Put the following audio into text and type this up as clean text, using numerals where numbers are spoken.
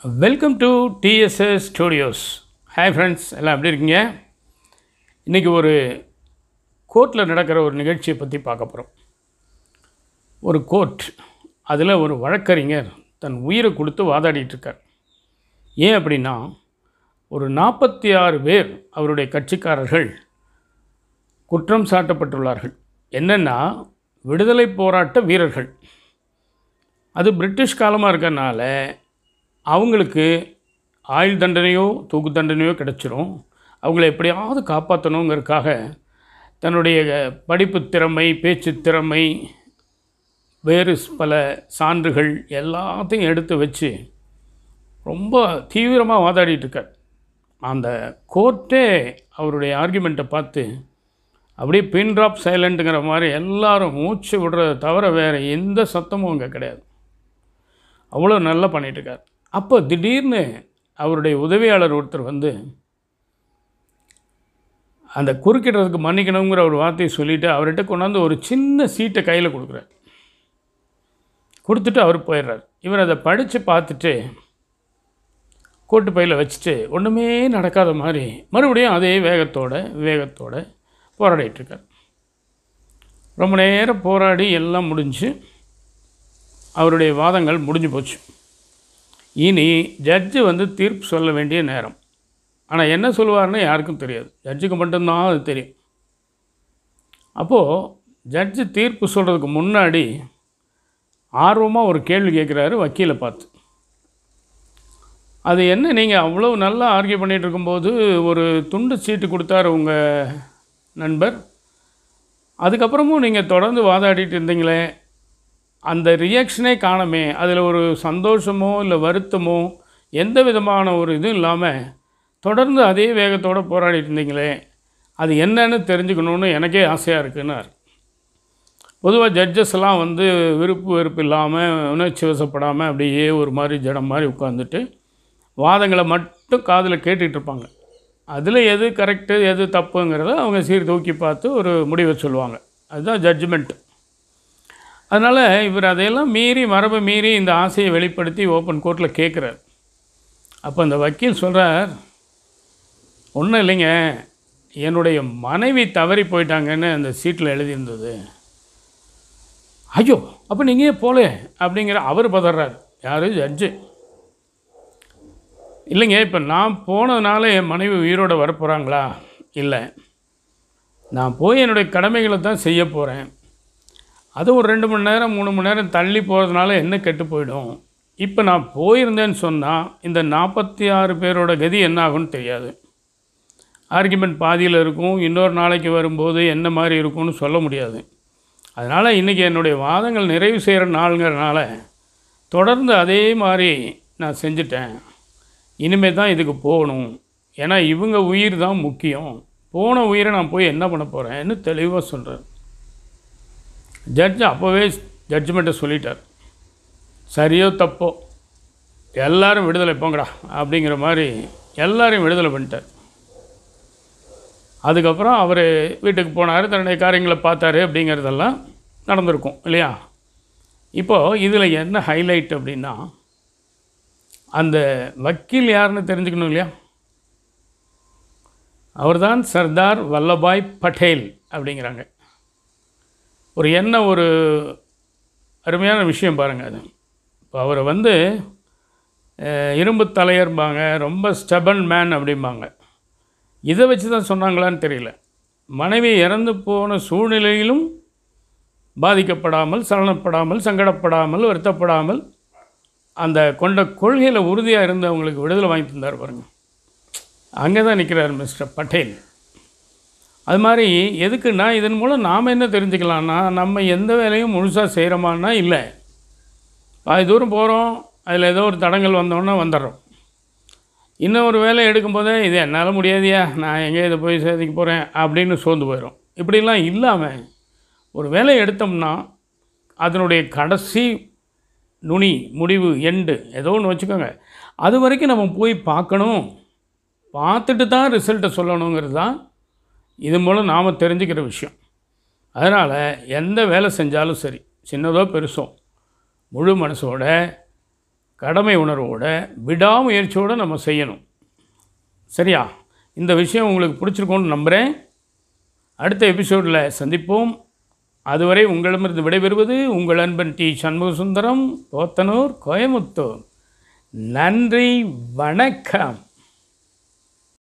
Welcome to DSS studios. Hi friends, எல்லாம் எப்படி இருக்கீங்க? இன்றைக்கி ஒரு கோர்ட்டில் நடக்கிற ஒரு நிகழ்ச்சியை பற்றி பார்க்க போகிறோம். ஒரு கோர்ட், அதில் ஒரு வழக்கறிஞர் தன் உயிரை கொடுத்து வாதாடிட்டுருக்கார். ஏன் அப்படின்னா, ஒரு 46 பேர் அவருடைய கட்சிக்காரர்கள் குற்றம் சாட்டப்பட்டுள்ளார்கள். என்னென்னா, விடுதலை போராட்ட வீரர்கள். அது பிரிட்டிஷ் காலமாக இருக்கிறனால அவங்களுக்கு ஆயுள் தண்டனையோ தூக்கு தண்டனையோ கிடச்சிரும். அவங்கள எப்படியாவது காப்பாற்றணுங்கிறதுக்காக தன்னுடைய படிப்பு திறமை, பேச்சு திறமை, வேறு பல சான்றுகள் எல்லாத்தையும் எடுத்து வச்சு ரொம்ப தீவிரமாக வாதாடிட்டுருக்கார். அந்த கோர்ட்டே அவருடைய ஆர்கியூமெண்ட்டை பார்த்து அப்படியே பின் ட்ராப் சைலண்ட்டுங்கிற மாதிரி எல்லாரும் மூச்சு விடுறத தவிர வேறு எந்த சத்தமும் அங்கே கிடையாது. அவ்வளோ நல்லா பண்ணிகிட்ருக்கார். அப்போ திடீர்னு அவருடைய உதவியாளர் ஒருத்தர் வந்து அந்த குறுக்கிடுறதுக்கு மன்னிக்கணுங்கிற ஒரு வார்த்தையை சொல்லிவிட்டு அவர்கிட்ட கொண்டாந்து ஒரு சின்ன சீட்டை கையில் கொடுத்துட்டு அவர் போயிடுறார். இவர் அதை படித்து பார்த்துட்டு கோட்டு பையில் வச்சுட்டு ஒன்றுமே நடக்காத மாதிரி மறுபடியும் அதே வேகத்தோடு போராடிட்டுருக்கார். ரொம்ப நேரம் போராடி எல்லாம் முடிஞ்சு அவருடைய வாதங்கள் முடிஞ்சு போச்சு. இனி ஜட்ஜு வந்து தீர்ப்பு சொல்ல வேண்டிய நேரம். ஆனால் என்ன சொல்லுவார்னு யாருக்கும் தெரியாது, ஜட்ஜுக்கு மட்டும்தான் அது தெரியும். அப்போது ஜட்ஜு தீர்ப்பு சொல்கிறதுக்கு முன்னாடி ஆர்வமாக ஒரு கேள்வி கேட்குறாரு வக்கீலை பார்த்து. அது என்ன, நீங்கள் அவ்வளோ நல்லா ஆர்கியூ பண்ணிகிட்டு இருக்கும்போது ஒரு துண்டு சீட்டு கொடுத்தாரு உங்கள் நண்பர், அதுக்கப்புறமும் நீங்கள் தொடர்ந்து வாதாடிட்டு இருந்தீங்களே, அந்த ரியாக்ஷனே காணமே, அதில் ஒரு சந்தோஷமோ இல்லை வருத்தமோ எந்த விதமான ஒரு இதுவும் இல்லாமல் தொடர்ந்து அதே வேகத்தோடு போராடிட்டு இருந்தீங்களே, அது என்னன்னு தெரிஞ்சுக்கணுன்னு எனக்கே ஆசையாக இருக்குன்னார். பொதுவாக ஜட்ஜஸ் எல்லாம் வந்து வெறுப்பு இல்லாமல் உணர்ச்சி வசப்படாமல் அப்படியே ஒரு மாதிரி ஜடம் மாதிரி உட்காந்துட்டு வாதங்களை மட்டும் காதில் கேட்டுட்ருப்பாங்க. அதில் எது கரெக்டு எது தப்புங்கிறத அவங்க சீர்தூக்கி பார்த்து ஒரு முடிவை சொல்லுவாங்க. அதுதான் ஜட்ஜ்மெண்ட். அதனால் இவர் அதையெல்லாம் மீறி, மரபை மீறி இந்த ஆசையை வெளிப்படுத்தி ஓப்பன் கோர்ட்டில் கேட்குறார். அப்போ அந்த வக்கீல் சொல்கிறார், ஒன்றும் இல்லைங்க, என்னுடைய மனைவி தவறி போயிட்டாங்கன்னு அந்த சீட்டில் எழுதியிருந்தது. ஐயோ, அப்போ நீங்கள் ஏன் போல அப்படிங்கிற அவர் பதறார். யார்? ஜட்ஜு. இல்லைங்க, இப்போ நான் போனதுனால என் மனைவி உயிரோடு வரப்போகிறாங்களா? இல்லை, நான் போய் என்னுடைய கடமைகளை தான் செய்ய போகிறேன். அது ஒரு 2 மணி நேரம் 3 மணி நேரம் தள்ளி போகிறதுனால என்ன கெட்டு போயிடும். இப்போ நான் போயிருந்தேன்னு சொன்னால் இந்த 46 பேரோட கதி என்ன ஆகும்னு தெரியாது. ஆர்கியூமெண்ட் பாதியில் இருக்கும், இன்னொரு நாளைக்கு வரும்போது என்ன மாதிரி இருக்கும்னு சொல்ல முடியாது. அதனால் இன்றைக்கி என்னுடைய வாதங்கள் நிறைவு செய்கிற நாளுங்கிறனால தொடர்ந்து அதே மாதிரி நான் செஞ்சுட்டேன். இனிமேல் தான் இதுக்கு போகணும். ஏன்னா இவங்க உயிர் தான் முக்கியம். போன உயிரை நான் போய் என்ன பண்ண போகிறேன்னு தெளிவாக சொல்கிறார். ஜட்ஜு அப்போவே ஜட்ஜ்மெண்ட்டை சொல்லிட்டார். சரியோ தப்போ எல்லோரும் விடுதலை போங்கடா அப்படிங்கிற மாதிரி எல்லோரையும் விடுதலை பண்ணிட்டார். அதுக்கப்புறம் அவர் வீட்டுக்கு போனார், தன்னுடைய காரியங்களை பார்த்தாரு. அப்படிங்கிறதெல்லாம் நடந்திருக்கும் இல்லையா? இப்போது இதில் என்ன ஹைலைட் அப்படின்னா, அந்த வக்கீல் யாருன்னு தெரிஞ்சுக்கணும் இல்லையா? அவர்தான் சர்தார் வல்லபாய் பட்டேல் அப்படிங்கிறாங்க. ஒரு அருமையான விஷயம் பாருங்கள். அது இப்போ அவரை வந்து இரும்பு தலையர்பாங்க, ரொம்ப ஸ்டபன் மேன் அப்படிம்பாங்க. இதை வச்சு தான் சொன்னாங்களான்னு தெரியல. மனைவி இறந்து போன சூழ்நிலையிலும் பாதிக்கப்படாமல், சலனப்படாமல், சங்கடப்படாமல், வருத்தப்படாமல் அந்த கொண்ட கொள்கையில் உறுதியாக இருந்து அவங்களுக்கு விடுதலை வாங்கி தந்தார் பாருங்கள். அங்கே தான் நிற்கிறார் மிஸ்டர் பட்டேல். அது மாதிரி எதுக்குன்னா, இதன் மூலம் நாம் என்ன தெரிஞ்சுக்கலான்னா, நம்ம எந்த வேலையும் முழுசாக செய்கிறோமான்னா இல்லை. பாதி தூரம் போகிறோம், அதில் ஏதோ ஒரு தடங்கள் வந்தோன்னா வந்துடுறோம். இன்னொரு வேலை எடுக்கும்போதே இது என்னால் முடியாதியா, நான் எங்கே இதை போய் சாதிக்க போகிறேன் அப்படின்னு சோர்ந்து போயிடும். இப்படிலாம் இல்லாமல் ஒரு வேலையை எடுத்தோம்னா அதனுடைய கடைசி நுனி, முடிவு, எண்டு ஏதோ ஒன்று வச்சுக்கோங்க, அது வரைக்கும் நம்ம போய் பார்க்கணும். பார்த்துட்டு தான் ரிசல்ட்டை சொல்லணுங்கிறது தான் இது மூலம் நாம் தெரிஞ்சுக்கிற விஷயம். அதனால் எந்த வேலை செஞ்சாலும் சரி, சின்னதோ பெருசோ, முழு மனசோட கடமை உணர்வோட விடாமுயற்சியோடு நம்ம செய்யணும். சரியா? இந்த விஷயம் உங்களுக்கு பிடிச்சிருக்கோன்னு நம்புகிறேன். அடுத்த எபிசோடில் சந்திப்போம். அதுவரை உங்களிடமிருந்து விடைபெறுவது உங்கள் அன்பன் டி. சண்முகசுந்தரம், போத்தனூர், கோயமுத்தூர். நன்றி, வணக்கம்.